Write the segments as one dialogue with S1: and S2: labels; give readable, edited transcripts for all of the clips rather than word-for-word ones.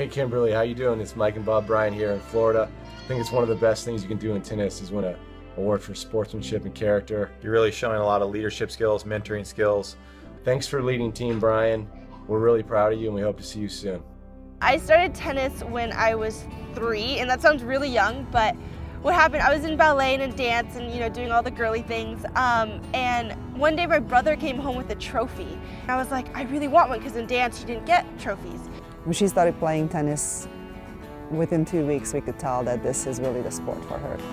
S1: Hey Kimberly, how you doing? It's Mike and Bob Bryan here in Florida. I think it's one of the best things you can do in tennis is win an award for sportsmanship and character. You're really showing a lot of leadership skills, mentoring skills. Thanks for leading Team Bryan. We're really proud of you and we hope to see you soon.
S2: I started tennis when I was 3, and that sounds really young, but what happened, I was in ballet and in dance and doing all the girly things, and one day my brother came home with a trophy. I was like, I really want one, because in dance you didn't get trophies.
S3: When she started playing tennis, within 2 weeks we could tell that this is really the sport for her.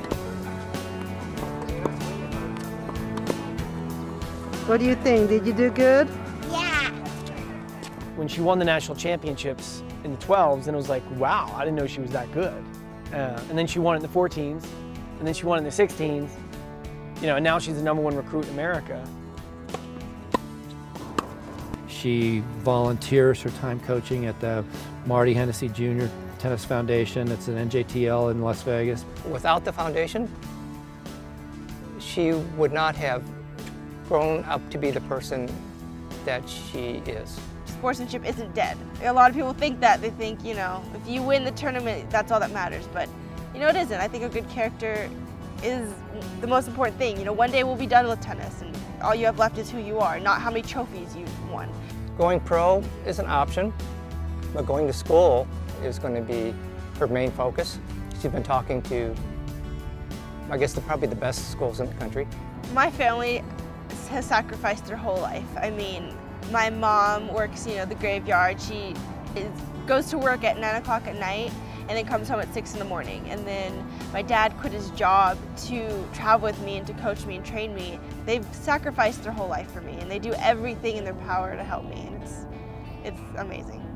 S4: What do you think? Did you do good?
S5: Yeah.
S6: When she won the national championships in the 12s, and it was like, wow, I didn't know she was that good. And then she won it in the 14s, and then she won it in the 16s, and now she's the #1 recruit in America.
S7: She volunteers her time coaching at the Marty Hennessy Jr. Tennis Foundation. It's an NJTL in Las Vegas.
S8: Without the foundation, she would not have grown up to be the person that she is.
S2: Sportsmanship isn't dead. A lot of people think that. They think, if you win the tournament, that's all that matters. But, it isn't. I think a good character is the most important thing. One day we'll be done with tennis, and all you have left is who you are, not how many trophies you've won.
S8: Going pro is an option, but going to school is going to be her main focus. She's been talking to, I guess, probably the best schools in the country.
S2: My family has sacrificed their whole life. I mean, my mom works, the graveyard. She goes to work at 9 o'clock at night and then comes home at 6 in the morning. And then my dad quit his job to travel with me and to coach me and train me. They've sacrificed their whole life for me, and they do everything in their power to help me, and it's amazing.